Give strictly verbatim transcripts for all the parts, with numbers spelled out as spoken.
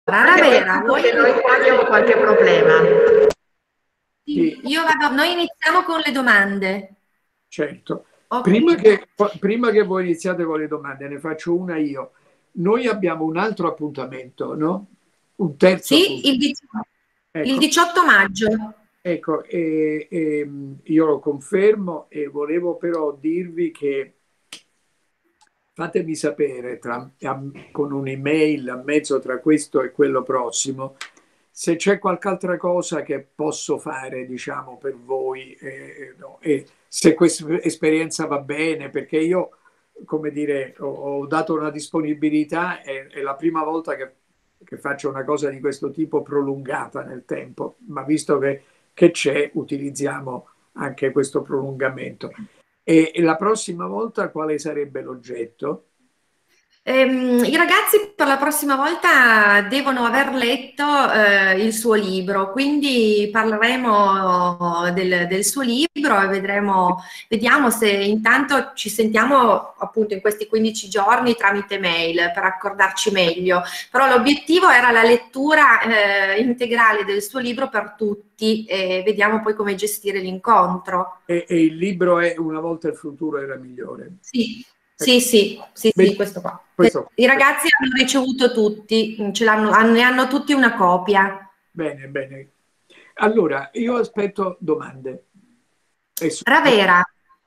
Ravera, vuoi Che noi qua abbiamo qualche problema. Sì, io vado, noi iniziamo con le domande. Certo. Ok. Prima che, prima che voi iniziate con le domande, ne faccio una io. Noi abbiamo un altro appuntamento, no? Un terzo Sì, il appuntamento. diciotto, il Ecco, diciotto maggio. ecco e, e, io lo confermo e volevo però dirvi che fatemi sapere tra- con un'email a mezzo tra questo e quello prossimo se c'è qualche altra cosa che posso fare, diciamo, per voi eh, no, e se questa esperienza va bene, perché io, come dire, ho, ho dato una disponibilità, è, è la prima volta che, che faccio una cosa di questo tipo prolungata nel tempo, ma visto che, che c'è, utilizziamo anche questo prolungamento. E, e la prossima volta quale sarebbe l'oggetto? Ehm, i ragazzi per la prossima volta devono aver letto eh, il suo libro, quindi parleremo del, del suo libro e vedremo, vediamo se intanto ci sentiamo appunto in questi quindici giorni tramite mail per accordarci meglio. Però l'obiettivo era la lettura eh, integrale del suo libro per tutti e vediamo poi come gestire l'incontro. E, e il libro è Una volta il futuro era migliore. Sì, Ecco. sì, sì, sì, sì, Beh, questo qua. questo, I ragazzi hanno ricevuto tutti, ce l'hanno, hanno- ne hanno tutti una copia. bene, bene. Allora, io aspetto domande. E su- Ravera,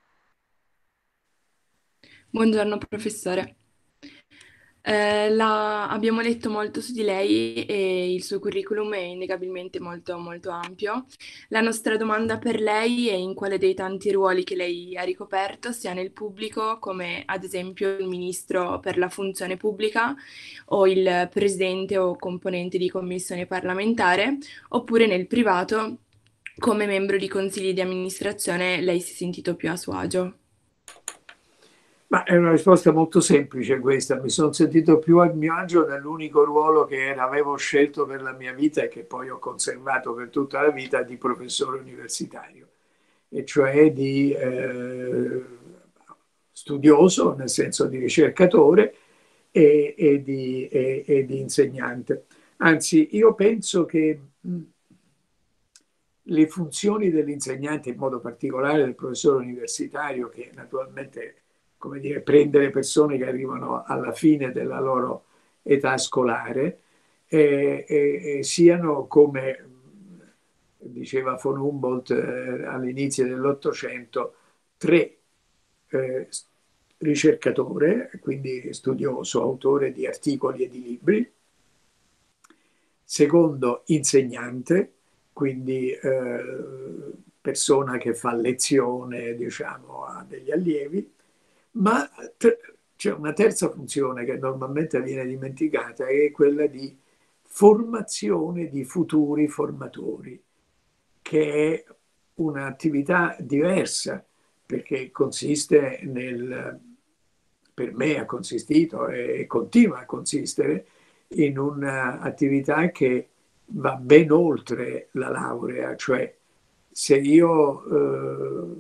Buongiorno professore. Eh, la- abbiamo letto molto su di lei e il suo curriculum è innegabilmente molto, molto ampio. La nostra domanda per lei è in quale dei tanti ruoli che lei ha ricoperto, sia nel pubblico, come ad esempio il ministro per la funzione pubblica o il presidente o componente di commissione parlamentare, oppure nel privato, come membro di consigli di amministrazione, lei si è sentito più a suo agio. Ma è una risposta molto semplice questa. Mi sono sentito più a mio agio nell'unico ruolo che era- avevo scelto per la mia vita e che poi ho conservato per tutta la vita di professore universitario, e cioè di eh, studioso, nel senso di ricercatore e, e di, e- e di insegnante. Anzi, io penso che mh, le funzioni dell'insegnante, in modo particolare del professore universitario, che naturalmente, come dire, prende le persone che arrivano alla fine della loro età scolare, eh, eh, eh, siano, come diceva von Humboldt eh, all'inizio dell'Ottocento, tre: eh, ricercatore, quindi studioso, autore di articoli e di libri; secondo, insegnante, quindi eh, persona che fa lezione, diciamo, a degli allievi; ma c'è una terza funzione che normalmente viene dimenticata, che è quella di formazione di futuri formatori, che è un'attività diversa, perché consiste nel, per me ha consistito e continua a consistere in un'attività che va ben oltre la laurea, cioè se io eh,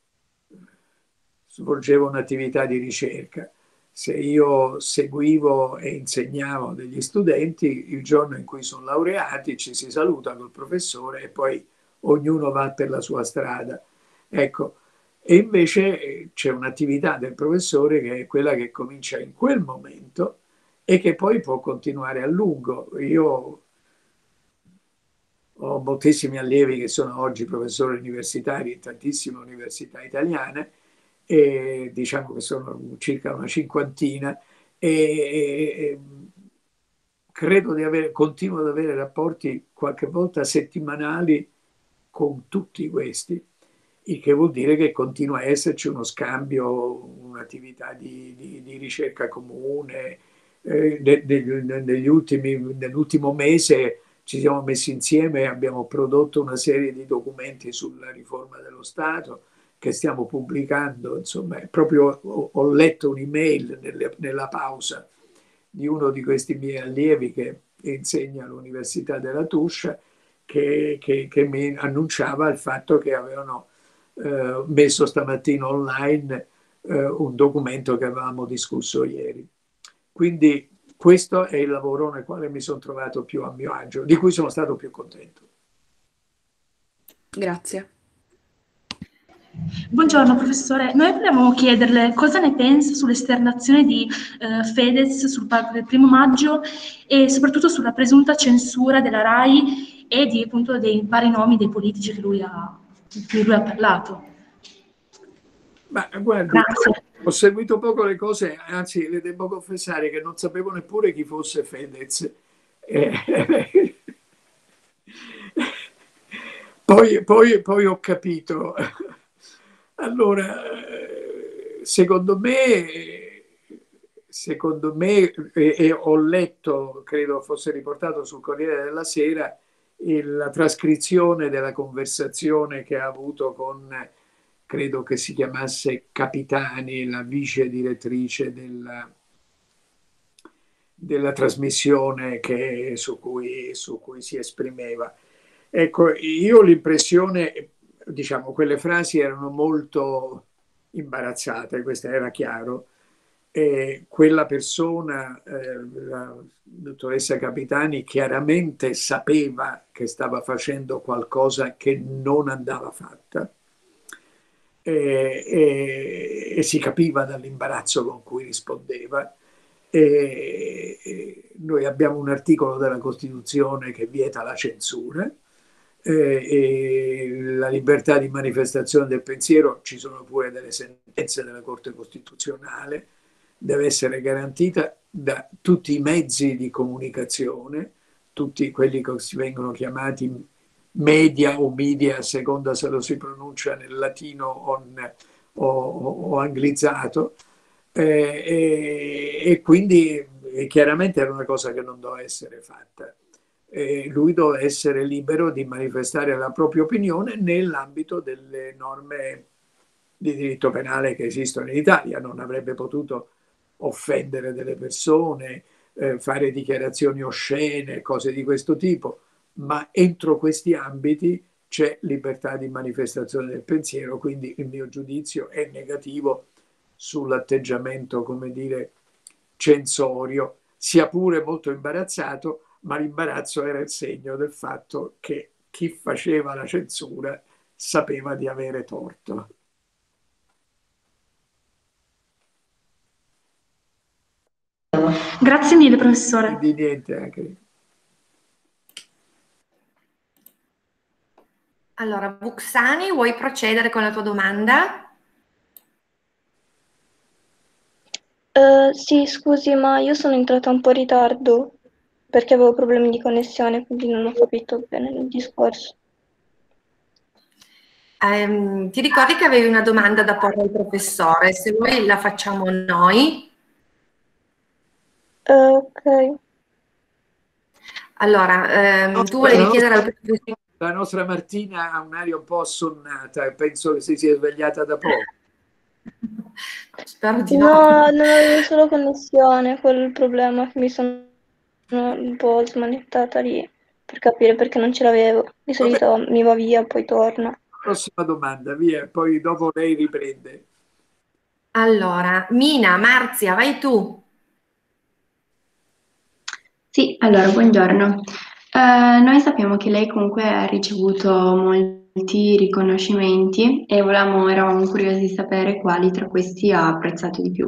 svolgevo un'attività di ricerca, se io seguivo e insegnavo degli studenti, il giorno in cui sono laureati ci si saluta col professore e poi ognuno va per la sua strada. Ecco, e invece eh, c'è un'attività del professore che è quella che comincia in quel momento e che poi può continuare a lungo. Io ho moltissimi allievi che sono oggi professori universitari in tantissime università italiane, e diciamo che sono circa una cinquantina, e, e credo di avere, continuo ad avere rapporti qualche volta settimanali con tutti questi, il che vuol dire che continua a esserci uno scambio, un'attività di, di, di ricerca comune. Eh, de, de, negli ultimi, nell'ultimo mese ci siamo messi insieme e abbiamo prodotto una serie di documenti sulla riforma dello Stato che stiamo pubblicando. Insomma, proprio ho, ho letto un'email nelle, nella pausa di uno di questi miei allievi che insegna all'Università della Tuscia, che, che, che mi annunciava il fatto che avevano eh, messo stamattina online eh, un documento che avevamo discusso ieri. Quindi questo è il lavoro nel quale mi sono trovato più a mio agio, di cui sono stato più contento. Grazie. Buongiorno professore, noi volevamo chiederle cosa ne pensa sull'esternazione di eh, Fedez sul palco del primo maggio e soprattutto sulla presunta censura della RAI e di, appunto, dei vari nomi dei politici che lui ha, di cui lui ha parlato. Ma guardi, Grazie. ho seguito poco le cose, anzi le devo confessare che non sapevo neppure chi fosse Fedez. Eh, poi, poi, poi ho capito. Allora, secondo me, secondo me e, e ho letto, credo fosse riportato sul Corriere della Sera, il, la trascrizione della conversazione che ha avuto con, credo che si chiamasse Capitani, la vice direttrice della, della trasmissione che, su, cui, su cui si esprimeva. Ecco, io ho l'impressione, diciamo, quelle frasi erano molto imbarazzate, questo era chiaro. E quella persona, eh, la dottoressa Capitani, chiaramente sapeva che stava facendo qualcosa che non andava fatta. E, e, e si capiva dall'imbarazzo con cui rispondeva. E, e noi abbiamo un articolo della Costituzione che vieta la censura. Eh, e la libertà di manifestazione del pensiero, ci sono pure delle sentenze della Corte Costituzionale, deve essere garantita da tutti i mezzi di comunicazione, tutti quelli che si vengono chiamati media o media, a seconda se lo si pronuncia nel latino o, o, o anglizzato, eh, e, e quindi e chiaramente era una cosa che non doveva essere fatta. Eh, lui doveva essere libero di manifestare la propria opinione nell'ambito delle norme di diritto penale che esistono in Italia. Non avrebbe potuto offendere delle persone, eh, fare dichiarazioni oscene, cose di questo tipo, ma entro questi ambiti c'è libertà di manifestazione del pensiero, quindi il mio giudizio è negativo sull'atteggiamento, come dire, censorio, sia pure molto imbarazzato, ma l'imbarazzo era il segno del fatto che chi faceva la censura sapeva di avere torto. Grazie mille, professore. Di niente anche. Allora, Buxani, vuoi procedere con la tua domanda? Uh, sì, scusi, ma io sono entrata un po' in ritardo perché avevo problemi di connessione, quindi non ho capito bene il discorso. Um, ti ricordi che avevi una domanda da porre al professore? Se vuoi la facciamo noi. Uh, ok. Allora, um, No, tu volevi no, chiedere al professore... La nostra Martina ha un'aria un po' assonnata e penso che si sia svegliata da poco. Spero di no. No, non avevo solo connessione, quello è il problema, che mi sono un po' smanettata lì per capire perché non ce l'avevo. Di solito Vabbè. Mi va via, poi torna. Prossima domanda, via, poi dopo lei riprende. Allora, Mina, Marzia, vai tu. Sì, allora, buongiorno. Eh, noi sappiamo che lei comunque ha ricevuto molti riconoscimenti e volevamo, eravamo curiosi di sapere quali tra questi ha apprezzato di più.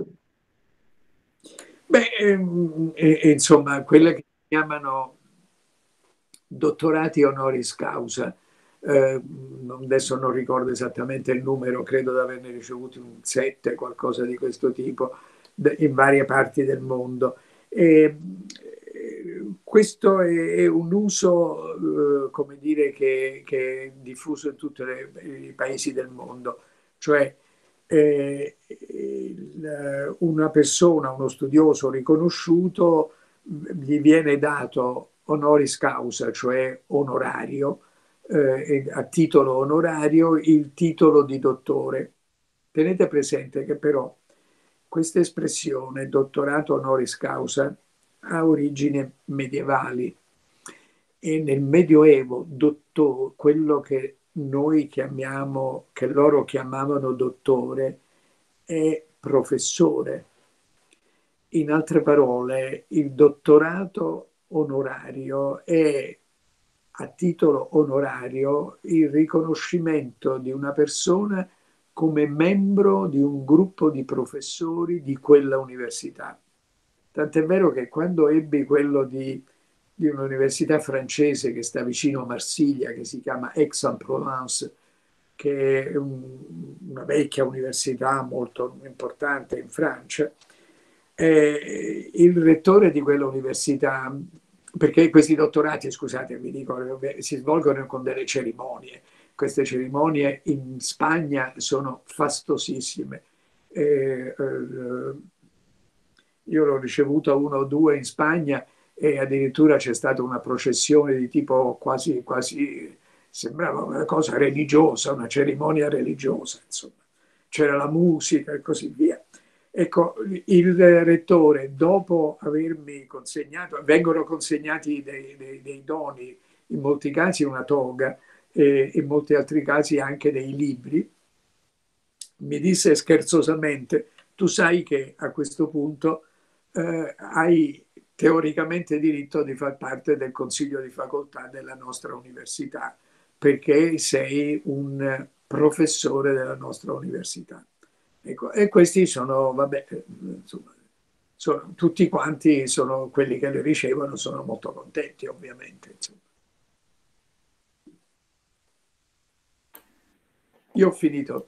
Beh, ehm, eh, insomma, quelle che si chiamano dottorati honoris causa. Eh, adesso non ricordo esattamente il numero, credo di averne ricevuti un sette, qualcosa di questo tipo, in varie parti del mondo. E, questo è un uso, eh, come dire, che, che è diffuso in tutti i paesi del mondo. Cioè, eh, il, una persona, uno studioso riconosciuto, gli viene dato honoris causa, cioè onorario, eh, a titolo onorario, il titolo di dottore. Tenete presente che però questa espressione, dottorato honoris causa, ha origini medievali e nel Medioevo dottor, quello che noi chiamiamo, che loro chiamavano dottore, è professore. in altre parole, il dottorato onorario è a titolo onorario il riconoscimento di una persona come membro di un gruppo di professori di quella università. Tant'è vero che quando ebbi quello di, di un'università francese che sta vicino a Marsiglia, che si chiama Aix-en-Provence, che è un, una vecchia università molto importante in Francia, eh, il rettore di quella università, perché questi dottorati, scusate, vi dico, si svolgono con delle cerimonie. Queste cerimonie in Spagna sono fastosissime. Eh, eh, io l'ho ricevuto uno o due in Spagna e addirittura c'è stata una processione di tipo quasi, quasi, sembrava una cosa religiosa, una cerimonia religiosa, insomma. C'era la musica e così via. Ecco, il rettore, dopo avermi consegnato, vengono consegnati dei, dei, dei doni, in molti casi una toga, e in molti altri casi anche dei libri, mi disse scherzosamente: tu sai che a questo punto eh, hai teoricamente diritto di far parte del consiglio di facoltà della nostra università, perché sei un professore della nostra università. Ecco, e questi sono, vabbè, insomma, sono, tutti quanti sono quelli che le ricevono, sono molto contenti, ovviamente. Insomma. Io ho finito.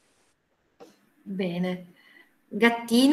Bene. Gattino?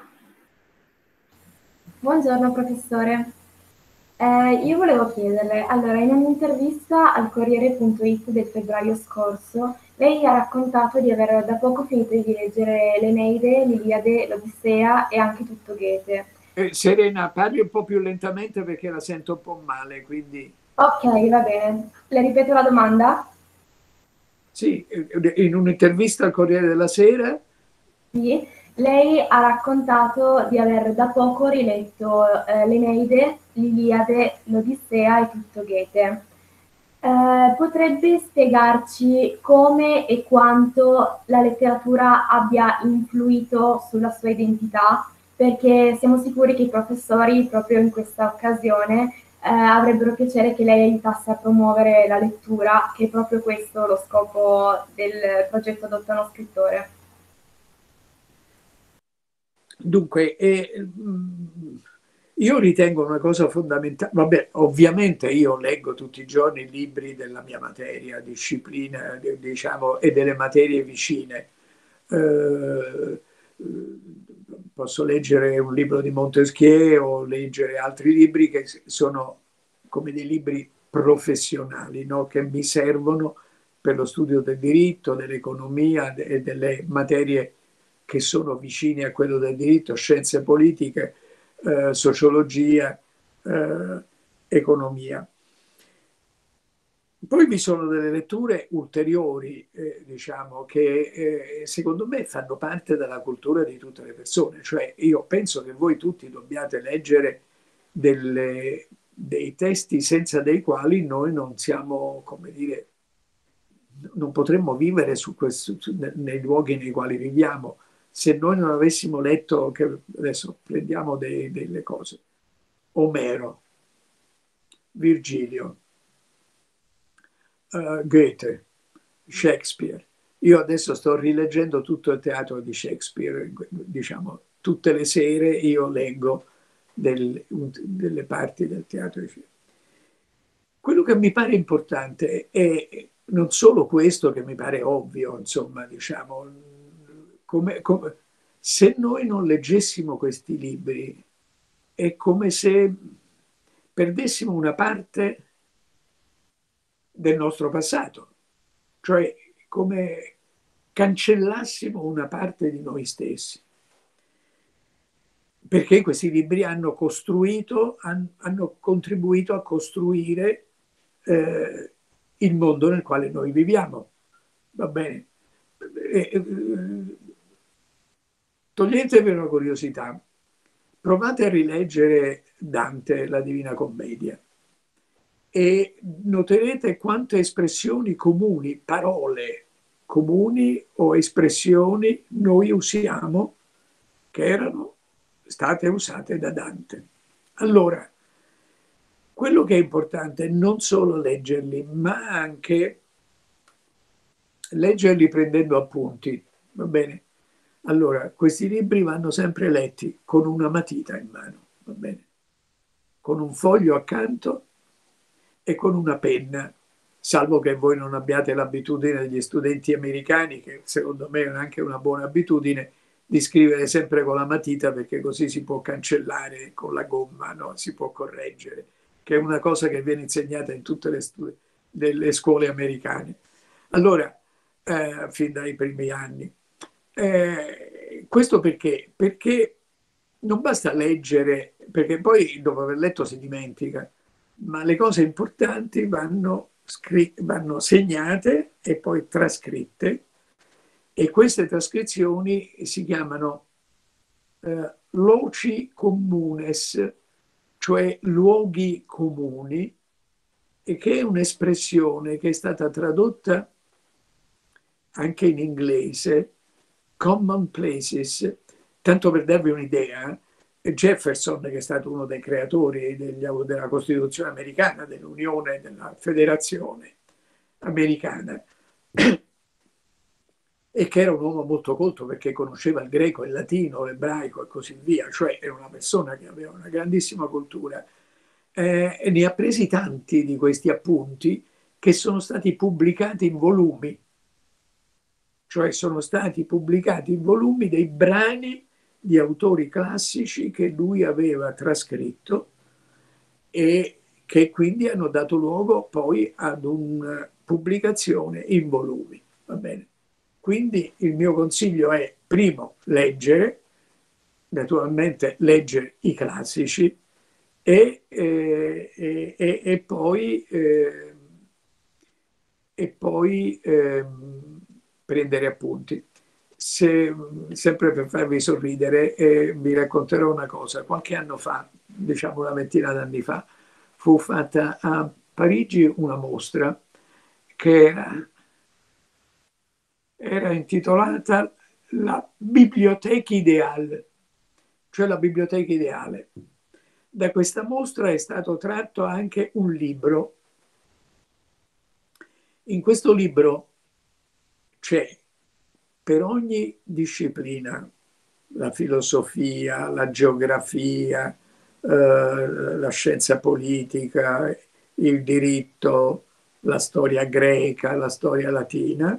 Buongiorno professore. Eh, io volevo chiederle, allora in un'intervista al Corriere punto it del febbraio scorso, lei ha raccontato di aver da poco finito di leggere l'Eneide, l'Iliade, l'Odissea e anche tutto Goethe. Eh, Serena, parli un po' più lentamente perché la sento un po' male, quindi... Ok, va bene. Le ripeto la domanda? Sì, in un'intervista al Corriere della Sera... Sì, lei ha raccontato di aver da poco riletto eh, l'Eneide, l'Iliade, l'Odissea e tutto Goethe. Eh, potrebbe spiegarci come e quanto la letteratura abbia influito sulla sua identità? Perché siamo sicuri che i professori, proprio in questa occasione, eh, avrebbero piacere che lei aiutasse a promuovere la lettura, che è proprio questo lo scopo del progetto Adotta uno scrittore. Dunque, eh, io ritengo una cosa fondamentale, vabbè, ovviamente io leggo tutti i giorni libri della mia materia, disciplina, diciamo, e delle materie vicine. Eh, posso leggere un libro di Montesquieu o leggere altri libri che sono come dei libri professionali, no? Che mi servono per lo studio del diritto, dell'economia e delle materie che sono vicini a quello del diritto, scienze politiche, eh, sociologia, eh, economia. Poi vi sono delle letture ulteriori, eh, diciamo, che eh, secondo me fanno parte della cultura di tutte le persone. Cioè, io penso che voi tutti dobbiate leggere delle, dei testi senza dei quali noi non siamo, come dire, non potremmo vivere su questo, nei luoghi nei quali viviamo. Se noi non avessimo letto, che adesso prendiamo dei, delle cose, Omero, Virgilio, uh, Goethe, Shakespeare. Io adesso sto rileggendo tutto il teatro di Shakespeare, diciamo, tutte le sere io leggo del, delle parti del teatro di Shakespeare. Quello che mi pare importante è non solo questo, che mi pare ovvio, insomma, diciamo, Come, come, se noi non leggessimo questi libri è come se perdessimo una parte del nostro passato, cioè come cancellassimo una parte di noi stessi, perché questi libri hanno costruito, hanno, hanno contribuito a costruire eh, il mondo nel quale noi viviamo. Va bene? E, e, toglietevi una curiosità, provate a rileggere Dante, la Divina Commedia, e noterete quante espressioni comuni, parole comuni o espressioni noi usiamo, che erano state usate da Dante. Allora, quello che è importante è non solo leggerli, ma anche leggerli prendendo appunti, va bene? Allora, questi libri vanno sempre letti con una matita in mano, va bene? Con un foglio accanto e con una penna, salvo che voi non abbiate l'abitudine degli studenti americani, che secondo me è anche una buona abitudine, di scrivere sempre con la matita, perché così si può cancellare con la gomma, no? Si può correggere, che è una cosa che viene insegnata in tutte le, le scuole americane. Allora, eh, fin dai primi anni. Eh, questo perché? Perché non basta leggere, perché poi dopo aver letto si dimentica, ma le cose importanti vanno, vanno segnate e poi trascritte, e queste trascrizioni si chiamano eh, loci communes, cioè luoghi comuni, e che è un'espressione che è stata tradotta anche in inglese, common places. Tanto per darvi un'idea, Jefferson, che è stato uno dei creatori degli, della Costituzione americana, dell'Unione, della Federazione americana, e che era un uomo molto colto perché conosceva il greco, il latino, l'ebraico e così via, cioè era una persona che aveva una grandissima cultura, eh, e ne ha presi tanti di questi appunti che sono stati pubblicati in volumi, cioè sono stati pubblicati in volumi dei brani di autori classici che lui aveva trascritto e che quindi hanno dato luogo poi ad una pubblicazione in volumi, va bene? Quindi il mio consiglio è, primo, leggere, naturalmente leggere i classici, e, eh, e, e, e poi, eh, e poi eh, prendere appunti. Se, sempre per farvi sorridere, eh, vi racconterò una cosa. Qualche anno fa, diciamo una ventina d'anni fa, fu fatta a Parigi una mostra che era era intitolata La Bibliothèque Idéale, cioè la biblioteca ideale. Da questa mostra è stato tratto anche un libro. In questo libro c'è per ogni disciplina, la filosofia, la geografia, eh, la scienza politica, il diritto, la storia greca, la storia latina,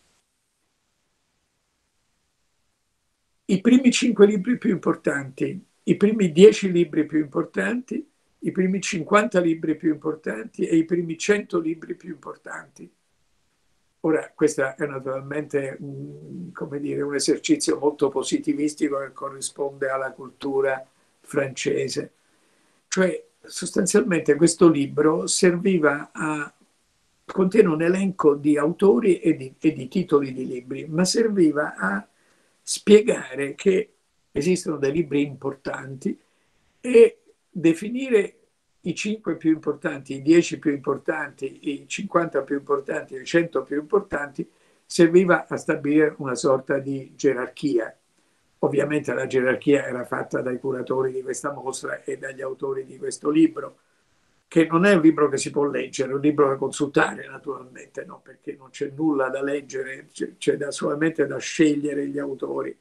i primi cinque libri più importanti, i primi dieci libri più importanti, i primi cinquanta libri più importanti e i primi cento libri più importanti. Ora, questo è naturalmente un, come dire, un esercizio molto positivistico che corrisponde alla cultura francese. Cioè, sostanzialmente questo libro serviva a, contiene un elenco di autori e di, e di titoli di libri, ma serviva a spiegare che esistono dei libri importanti e definire i cinque più importanti, i dieci più importanti, i cinquanta più importanti, i cento più importanti, serviva a stabilire una sorta di gerarchia. Ovviamente la gerarchia era fatta dai curatori di questa mostra e dagli autori di questo libro, che non è un libro che si può leggere, è un libro da consultare naturalmente, no? Perché non c'è nulla da leggere, c'è da, solamente da scegliere gli autori.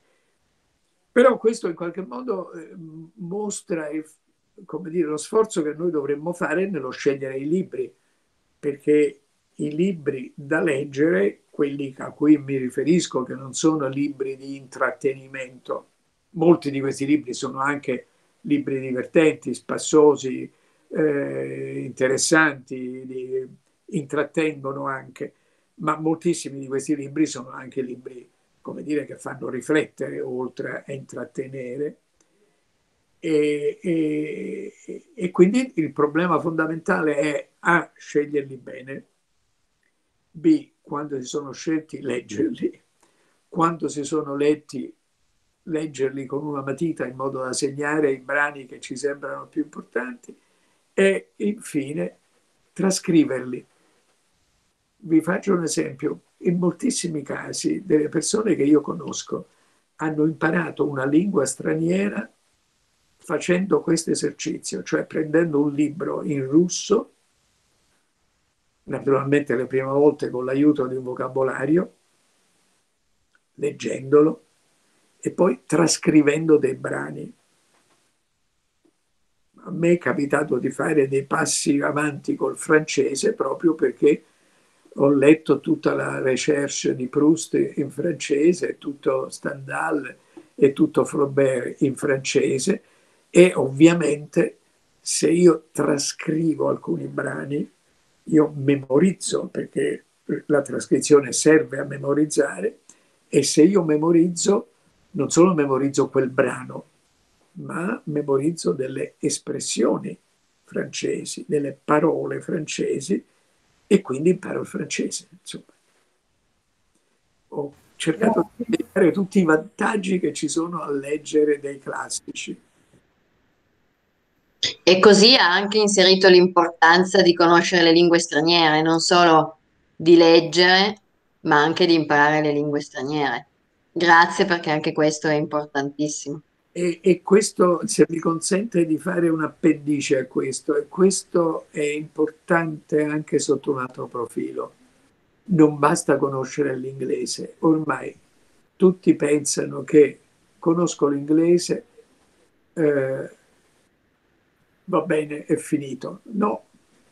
Però questo in qualche modo eh, mostra il, come dire, lo sforzo che noi dovremmo fare nello scegliere i libri, perché i libri da leggere, quelli a cui mi riferisco, che non sono libri di intrattenimento, molti di questi libri sono anche libri divertenti, spassosi, eh, interessanti, di, intrattengono anche, ma moltissimi di questi libri sono anche libri, come dire, che fanno riflettere oltre a intrattenere. E, e, e quindi il problema fondamentale è A, sceglierli bene, B, quando si sono scelti, leggerli, quando si sono letti, leggerli con una matita in modo da segnare i brani che ci sembrano più importanti, e infine trascriverli. Vi faccio un esempio. In moltissimi casi delle persone che io conosco hanno imparato una lingua straniera facendo questo esercizio, cioè prendendo un libro in russo, naturalmente le prime volte con l'aiuto di un vocabolario, leggendolo e poi trascrivendo dei brani. A me è capitato di fare dei passi avanti col francese proprio perché ho letto tutta la recherche di Proust in francese, tutto Stendhal e tutto Flaubert in francese, e ovviamente se io trascrivo alcuni brani, io memorizzo, perché la trascrizione serve a memorizzare, e se io memorizzo, non solo memorizzo quel brano, ma memorizzo delle espressioni francesi, delle parole francesi, e quindi imparo il francese. Insomma, ho cercato di spiegare tutti i vantaggi che ci sono a leggere dei classici. E così ha anche inserito l'importanza di conoscere le lingue straniere, non solo di leggere, ma anche di imparare le lingue straniere. Grazie, perché anche questo è importantissimo. E, e questo, se mi consente di fare un appendice a questo, e questo è importante anche sotto un altro profilo. Non basta conoscere l'inglese. Ormai tutti pensano che conosco l'inglese, eh, va bene, è finito. No.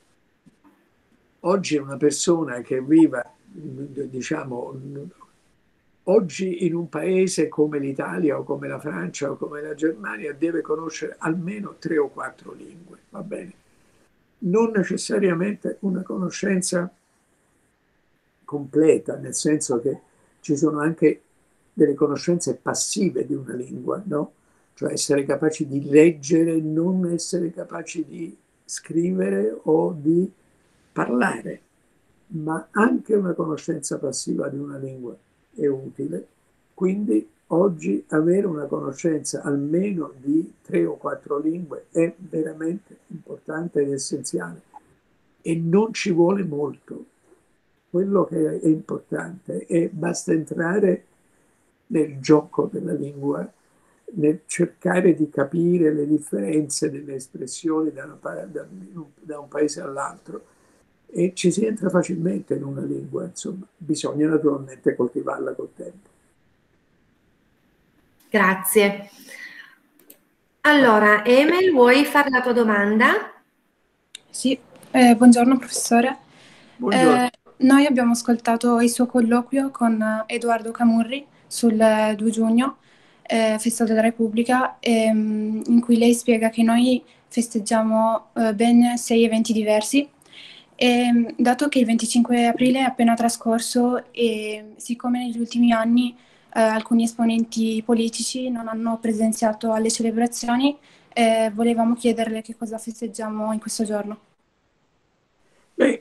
Oggi una persona che viva, diciamo, oggi in un paese come l'Italia o come la Francia o come la Germania deve conoscere almeno tre o quattro lingue, va bene? Non necessariamente una conoscenza completa, nel senso che ci sono anche delle conoscenze passive di una lingua, no? Cioè essere capaci di leggere, non essere capaci di scrivere o di parlare, ma anche una conoscenza passiva di una lingua è utile. Quindi oggi avere una conoscenza almeno di tre o quattro lingue è veramente importante ed essenziale, e non ci vuole molto. Quello che è importante è basta entrare nel gioco della lingua, nel cercare di capire le differenze delle espressioni da, una, da, da un paese all'altro, e ci si entra facilmente in una lingua. Insomma, bisogna naturalmente coltivarla col tempo. Grazie. Allora, Emel, vuoi fare la tua domanda? Sì, eh, buongiorno professore. Buongiorno. Eh, noi abbiamo ascoltato il suo colloquio con Edoardo Camurri sul due giugno, eh, Festa della Repubblica, ehm, in cui lei spiega che noi festeggiamo eh, ben sei eventi diversi. E, dato che il venticinque aprile è appena trascorso e siccome negli ultimi anni eh, alcuni esponenti politici non hanno presenziato alle celebrazioni, eh, volevamo chiederle che cosa festeggiamo in questo giorno. Beh,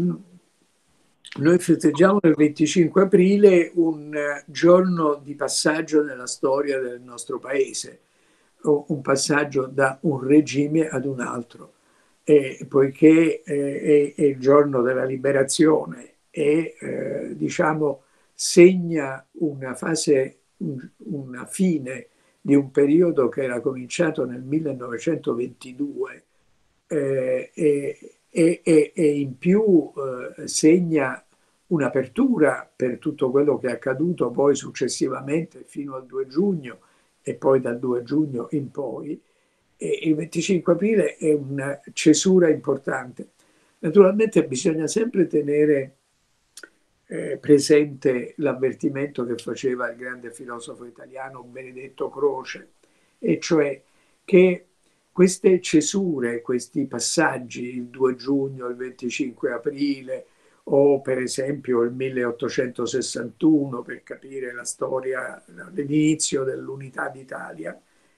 noi festeggiamo il venticinque aprile un giorno di passaggio nella storia del nostro paese, un passaggio da un regime ad un altro. E poiché eh, è, è il giorno della liberazione e eh, diciamo segna una fase, un, una fine di un periodo che era cominciato nel millenovecentoventidue eh, e, e, e, e in più eh, segna un'apertura per tutto quello che è accaduto poi successivamente fino al due giugno e poi dal due giugno in poi. E il venticinque aprile è una cesura importante. Naturalmente bisogna sempre tenere eh, presente l'avvertimento che faceva il grande filosofo italiano Benedetto Croce, e cioè che queste cesure, questi passaggi, il due giugno, il venticinque aprile, o per esempio il milleottocentosessantuno, per capire la storia, l'inizio dell'unità d'Italia,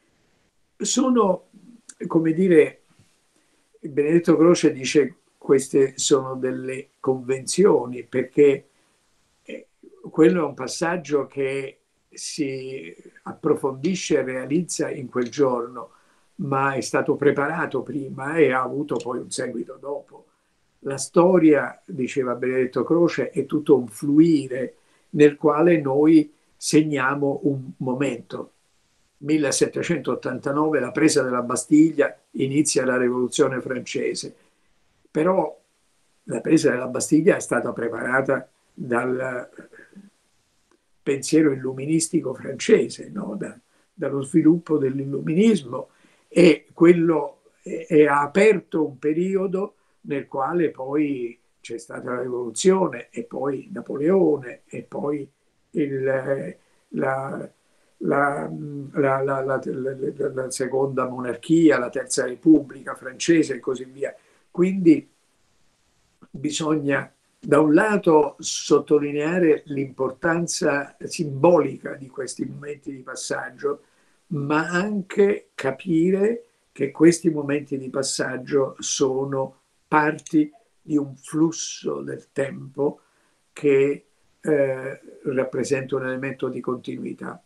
sono, come dire, Benedetto Croce dice queste sono delle convenzioni, perché quello è un passaggio che si approfondisce e realizza in quel giorno, ma è stato preparato prima e ha avuto poi un seguito dopo. La storia, diceva Benedetto Croce, è tutto un fluire nel quale noi segniamo un momento. millesettecentottantanove, la presa della Bastiglia, inizia la Rivoluzione francese. Però la presa della Bastiglia è stata preparata dal pensiero illuministico francese, no? da, dallo sviluppo dell'illuminismo, e quello è, è, ha aperto un periodo nel quale poi c'è stata la rivoluzione, e poi Napoleone, e poi il, la, la, la, la, la, la, la seconda monarchia, la terza repubblica francese e così via. Quindi bisogna da un lato sottolineare l'importanza simbolica di questi momenti di passaggio, ma anche capire che questi momenti di passaggio sono parti di un flusso del tempo che eh, rappresenta un elemento di continuità.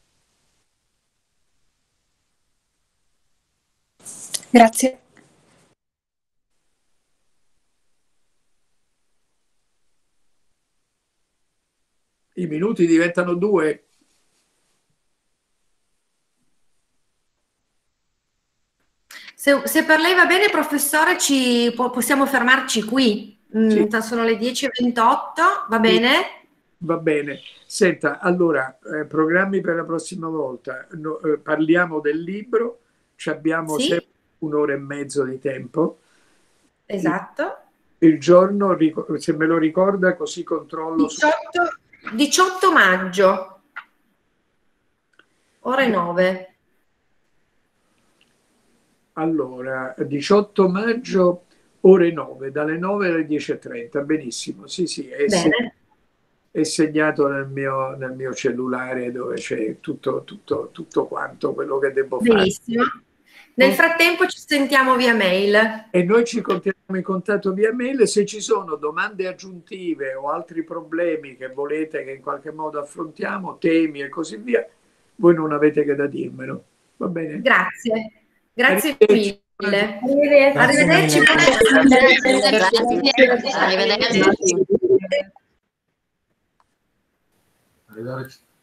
Grazie. I minuti diventano due. Se, se per lei va bene, professore, ci, possiamo fermarci qui. Sì. Mm, sono le dieci e ventotto, va bene? Sì, va bene. Senta, allora, eh, programmi per la prossima volta. No, eh, parliamo del libro, ci abbiamo Sì. sempre un'ora e mezzo di tempo. Esatto. Il, il giorno, se me lo ricorda, così controllo. diciotto, diciotto maggio, ore nove. Allora, diciotto maggio, ore nove, dalle nove alle dieci e trenta, benissimo, sì sì, è, Bene. è segnato nel mio, nel mio cellulare, dove c'è tutto, tutto, tutto quanto quello che devo fare. Benissimo. Nel frattempo ci sentiamo via mail. E noi ci continuiamo in contatto via mail. Se ci sono domande aggiuntive o altri problemi che volete che in qualche modo affrontiamo, temi e così via, voi non avete che da dirmelo. Va bene? Grazie. Grazie Arrivederci. mille. Arrivederci. Arrivederci. Grazie. Arrivederci. Arrivederci.